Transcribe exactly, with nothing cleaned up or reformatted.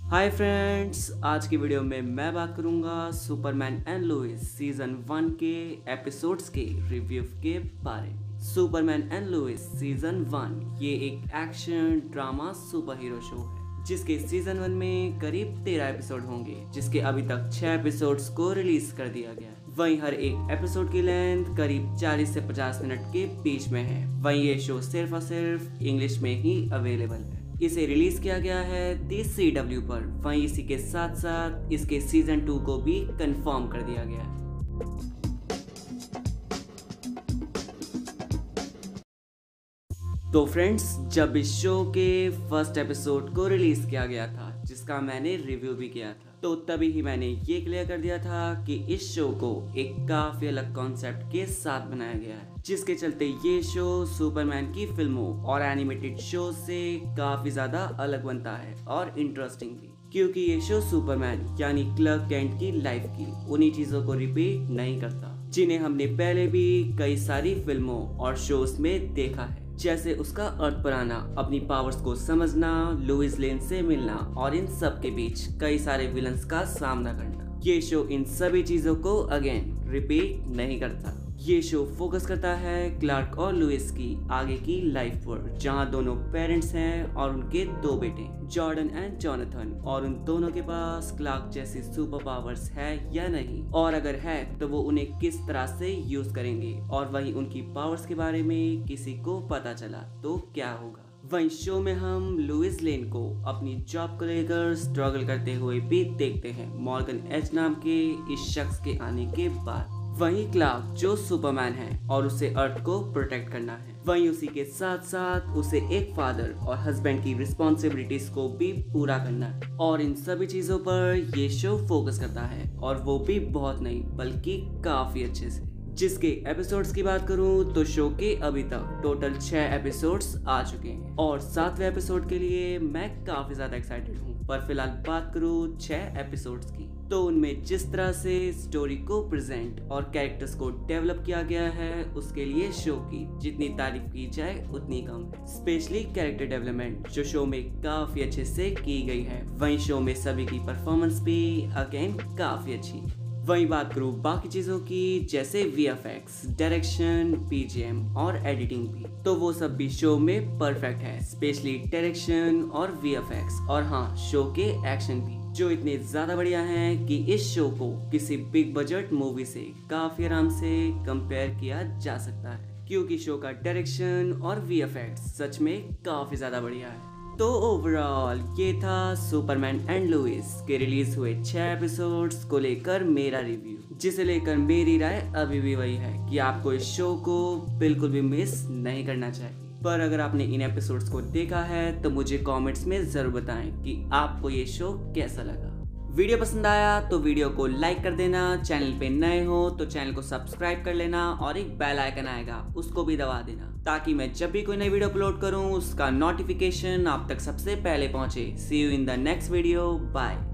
Hi friends, आज की video में मैं बात करूंगा Superman and Lois season one के एपिसोड्स के रिव्यू के बारे में। Superman and Lois season one ये एक action drama super hero show है जिसके सीजन वन में करीब तेरह एपिसोड होंगे, जिसके अभी तक छह एपिसोड्स को रिलीज कर दिया गया है। वहीं हर एक एपिसोड की लेंथ करीब चालीस से पचास मिनट के बीच में है। वहीं ये शो सिर्फ और सिर्फ इंग्लिश में ही अवेलेबल है। इसे रिलीज किया गया है दी सी डब्ल्यू पर। वहीं इसी के साथ साथ इसके सीजन टू को भी कंफर्म कर दिया गया है। तो फ्रेंड्स, जब इस शो के फर्स्ट एपिसोड को रिलीज किया गया था, जिसका मैंने रिव्यू भी किया था, तो तभी ही मैंने ये क्लियर कर दिया था कि इस शो को एक काफी अलग कॉन्सेप्ट के साथ बनाया गया है, जिसके चलते ये शो सुपरमैन की फिल्मों और एनिमेटेड शो से काफी ज्यादा अलग बनता है और इंटरेस्टिंग भी, क्योंकि ये शो सुपरमैन यानी क्लार्क केंट की लाइफ की उन्हीं चीजों को रिपीट नहीं करता जिन्हें हमने पहले भी कई सारी फिल्मों और शोज में देखा है, जैसे उसका अर्थ पर आना, अपनी पावर्स को समझना, लुइस लेन से मिलना और इन सब के बीच कई सारे विलन्स का सामना करना। ये शो इन सभी चीजों को अगेन रिपीट नहीं करता। ये शो फोकस करता है क्लार्क और लुइस की आगे की लाइफ पर, जहाँ दोनों पेरेंट्स हैं और उनके दो बेटे जॉर्डन एंड जोनाथन, और उन दोनों के पास क्लार्क जैसी सुपर पावर्स है या नहीं, और अगर है तो वो उन्हें किस तरह से यूज करेंगे, और वहीं उनकी पावर्स के बारे में किसी को पता चला तो क्या होगा। वहीं शो में हम लुइस लेन को अपनी जॉब को लेकर स्ट्रगल करते हुए भी देखते हैं मॉर्गन एच नाम के इस शख्स के आने के बाद। वहीं क्लार्क जो सुपरमैन है और उसे अर्थ को प्रोटेक्ट करना है, वहीं उसी के साथ साथ उसे एक फादर और हस्बैंड की रिस्पॉन्सिबिलिटीज को भी पूरा करना है, और इन सभी चीजों पर ये शो फोकस करता है, और वो भी बहुत नहीं बल्कि काफी अच्छे से। जिसके एपिसोड्स की बात करूं तो शो के अभी तक टोटल छह एपिसोड्स आ चुके हैं, और सातवें एपिसोड के लिए मैं काफी ज्यादा एक्साइटेड हूं। पर फिलहाल बात करूं छह एपिसोड्स की, तो उनमें जिस तरह से स्टोरी को प्रेजेंट और कैरेक्टर्स को डेवलप किया गया है, उसके लिए शो की जितनी तारीफ की जाए उतनी कम है। स्पेशली कैरेक्टर डेवलपमेंट जो शो में काफी अच्छे से की गई है। वहीं शो में सभी की परफॉर्मेंस भी अगेन काफी अच्छी है। वहीं बात करूँ बाकी चीज़ों की, जैसे V F X, direction, B G M और एडिटिंग भी, तो वो सब भी शो में परफेक्ट है। स्पेशली डायरेक्शन और वी एफ एक्स, और हाँ, शो के एक्शन भी, जो इतने ज़्यादा बढ़िया हैं कि इस शो को किसी बिग बजट मूवी से काफ़ी आराम से कंपेयर किया जा सकता है, क्योंकि शो का डायरेक्शन और वी एफ एक्स सच में काफ़ी ज़्यादा बढ़िया है। तो ओवरऑल ये था सुपरमैन एंड लुइस के रिलीज हुए छह एपिसोड्स को लेकर मेरा रिव्यू, जिसे लेकर मेरी राय अभी भी वही है कि आपको इस शो को बिल्कुल भी मिस नहीं करना चाहिए। पर अगर आपने इन एपिसोड्स को देखा है तो मुझे कमेंट्स में जरूर बताएं कि आपको ये शो कैसा लगा। वीडियो पसंद आया तो वीडियो को लाइक कर देना, चैनल पे नए हो तो चैनल को सब्सक्राइब कर लेना, और एक बेल आइकन आएगा उसको भी दबा देना, ताकि मैं जब भी कोई नई वीडियो अपलोड करूं उसका नोटिफिकेशन आप तक सबसे पहले पहुंचे। See you in the next video, bye.